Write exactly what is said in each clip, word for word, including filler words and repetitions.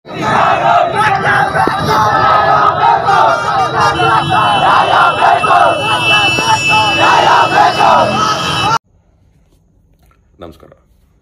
ನಮಸ್ಕಾರ.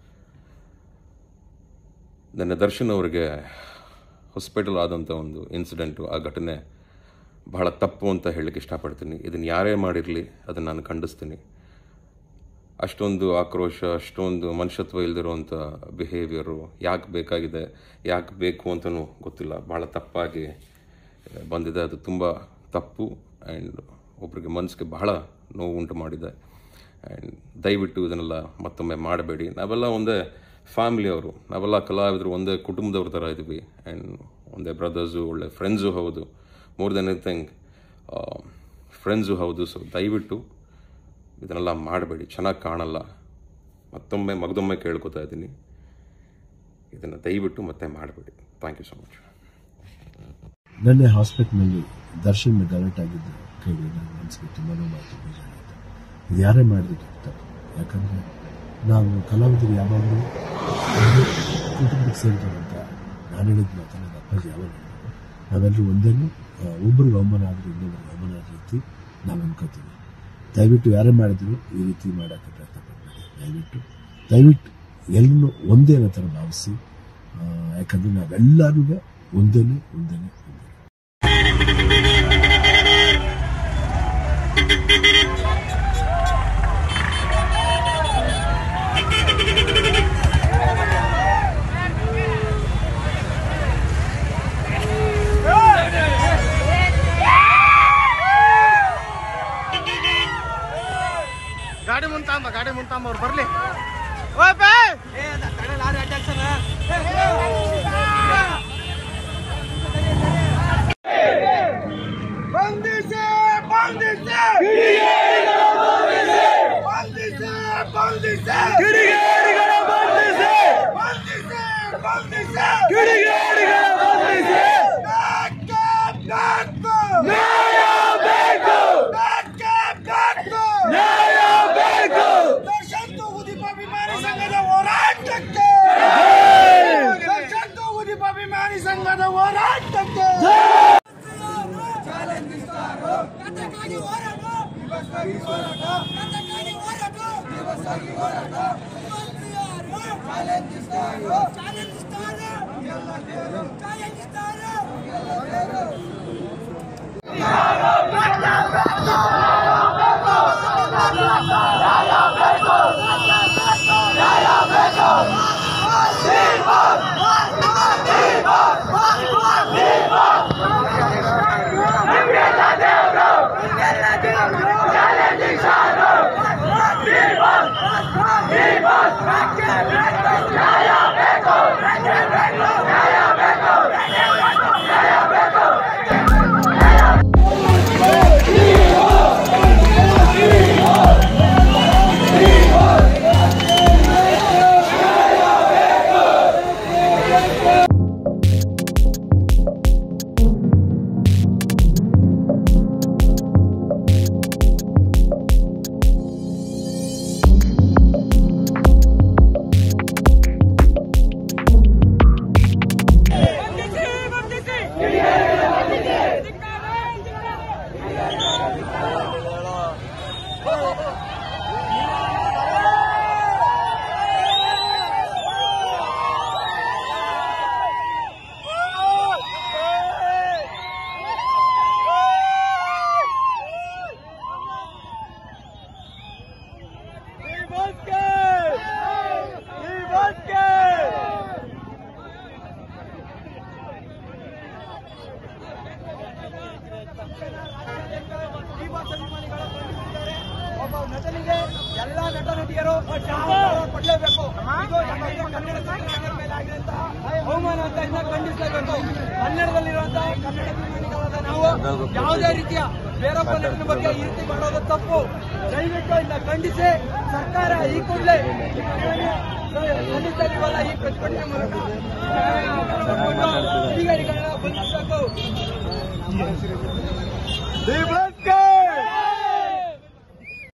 ನನ್ನ ದರ್ಶನ್ ಅವರಿಗೆ ಹಾಸ್ಪಿಟಲ್ ಆದಂಥ ಒಂದು ಇನ್ಸಿಡೆಂಟು, ಆ ಘಟನೆ ಬಹಳ ತಪ್ಪು ಅಂತ ಹೇಳಲಿಕ್ಕೆ ಇಷ್ಟಪಡ್ತೀನಿ. ಇದನ್ನು ಯಾರೇ ಮಾಡಿರಲಿ ಅದನ್ನು ನಾನು ಖಂಡಿಸ್ತೀನಿ. ಅಷ್ಟೊಂದು ಆಕ್ರೋಶ, ಅಷ್ಟೊಂದು ಮನುಷ್ಯತ್ವ ಇಲ್ಲದಿರುವಂಥ ಬಿಹೇವಿಯರು ಯಾಕೆ ಬೇಕಾಗಿದೆ, ಯಾಕೆ ಬೇಕು ಅಂತಲೂ ಗೊತ್ತಿಲ್ಲ. ಭಾಳ ತಪ್ಪಾಗಿ ಬಂದಿದೆ. ಅದು ತುಂಬ ತಪ್ಪು ಆ್ಯಂಡ್ ಒಬ್ಬರಿಗೆ ಮನಸ್ಸಿಗೆ ಬಹಳ ನೋವು ಉಂಟು ಮಾಡಿದೆ. ಆ್ಯಂಡ್ ದಯವಿಟ್ಟು ಇದನ್ನೆಲ್ಲ ಮತ್ತೊಮ್ಮೆ ಮಾಡಬೇಡಿ. ನಾವೆಲ್ಲ ಒಂದೇ ಫ್ಯಾಮಿಲಿಯವರು, ನಾವೆಲ್ಲ ಕಲಾವಿದರು ಒಂದೇ ಕುಟುಂಬದವ್ರ ಥರ ಇದ್ವಿ. ಆ್ಯಂಡ್ ಒಂದೇ ಬ್ರದರ್ಸು, ಒಳ್ಳೆ ಫ್ರೆಂಡ್ಸು ಹೌದು, ಮೋರ್ ದೆನ್ ಎನಿಥಿಂಗ್ ಫ್ರೆಂಡ್ಸು ಹೌದು. ಸೊ ದಯವಿಟ್ಟು ಇದನ್ನೆಲ್ಲ ಮಾಡಬೇಡಿ, ಚೆನ್ನಾಗಿ ಕಾಣಲ್ಲ. ಮತ್ತೊಮ್ಮೆ ಮಗದೊಮ್ಮೆ ಕೇಳ್ಕೊತಾ ಇದ್ದೀನಿ, ಇದನ್ನು ದಯವಿಟ್ಟು ಮತ್ತೆ ಮಾಡಬೇಡಿ. Thank you so much. ನನ್ನ ಹಾಸ್ಪಿಟ್ಲ್ನಲ್ಲಿ ದರ್ಶನ್ ಗಲಾಟೆ ಆಗಿದ್ದು ಕೇಳಿ ನನ್ನ ಮನಸ್ಸಿಗೆ ತುಂಬ ನೋವಾಯಿತು, ಬೇಜಾರಾಯಿತು. ಇದು ಯಾರೇ ಮಾಡಿದ್ರೆ ಯಾಕಂದರೆ ನಾವು ಕಲಾವಿದರು ಯಾವಾಗಲೂ ಕುಟುಂಬಕ್ಕೆ ಸೇರಿದ್ರು ಅಂತ ನಾನು ಹೇಳಿದ ಮಾತು ನನ್ನ ಅಪ್ಪಾಜಿ ಯಾವಾಗ ಹೇಳಿದ್ರು. ನಾವೆಲ್ಲರೂ ಒಂದೇನು, ಒಬ್ಬರಿಗೆ ಅವಮಾನ ಆದರೆ ಇನ್ನೊಬ್ಬರಿಗೆ ಅವಮಾನ ಆದ ರೀತಿ ನಾವು ಅನ್ಕೋತೀವಿ. ದಯವಿಟ್ಟು ಯಾರೇ ಮಾಡಿದ್ರು ಈ ರೀತಿ ಮಾಡೋಕ್ಕೆ ಪ್ರಯತ್ನ ಪಡಬೇಡಿ. ದಯವಿಟ್ಟು ದಯವಿಟ್ಟು ಎಲ್ಲರೂ ಒಂದೇ ಅನ್ನೋ ಥರ ಭಾವಿಸಿ. ಯಾಕಂದರೆ ನಾವೆಲ್ಲರೂ ಒಂದೇನೆ ಒಂದೇನೆ ಒಂದೇ. ಗಾಡಿ ಮುಂತಾಂಬ ಗಾಡಿ ಮುಂತಾಂಬ ಅವ್ರು ಬರ್ಲಿ. ಬಂಧಿಸಿ ಬಂಧಿಸಿ ಬಂಧಿಸಿ ಬಂಧಿಸಿ ಕಿಡಿಗೇಡಿಗಳ ಬಂಧಿಸಿ ಬಂಧಿಸಿ ಬಂಧಿಸಿ ಕಿಡಿಗೇಡಿಗಳ ಬಂಧಿಸಿ. ನ್ಯಾಯ ಬೇಕು, ನ್ಯಾಯ ಬೇಕು. ದರ್ಶನ್ ತೂಗುದೀಪ ಅಭಿಮಾನಿ ಸಂಘದ ಹೋರಾಟಕ್ಕೆ, ದರ್ಶನ್ ತೂಗುದೀಪ ಅಭಿಮಾನಿ ಸಂಘದ ಹೋರಾಟಕ್ಕೆ. ಒಬ್ಬ ನಟನಿಗೆ ಎಲ್ಲ ನಟ ನಟಿಯರು ಕೊಡಲೇಬೇಕು. ಇದು ಕನ್ನಡ ಚಿತ್ರರಂಗದ ಮೇಲೆ ಆಗಿರುವಂತಹ ಅವಮಾನ ಅಂತ ಇದನ್ನ ಖಂಡಿಸಲೇಬೇಕು. ಕನ್ನಡದಲ್ಲಿರುವಂತಹ ಕನ್ನಡ ಅಭಿಮಾನಿಗಳಾದ ನಾವು ಯಾವುದೇ ರೀತಿಯ ಬೇರೊಬ್ಬ ನಟನ ಬಗ್ಗೆ ಈ ರೀತಿ ಮಾಡೋದು ತಪ್ಪು. ದಯವಿಟ್ಟು ಇದನ್ನ ಖಂಡಿಸಿ ಸರ್ಕಾರ ಈ ಕೂಡಲೇ ಖಂಡಿಸಲಿವಲ್ಲ ಈ ಪ್ರತಿಭಟನೆ ಮೂಲಕ ಅಧಿಕಾರಿಗಳನ್ನ ಬಂಧಿಸಬೇಕು.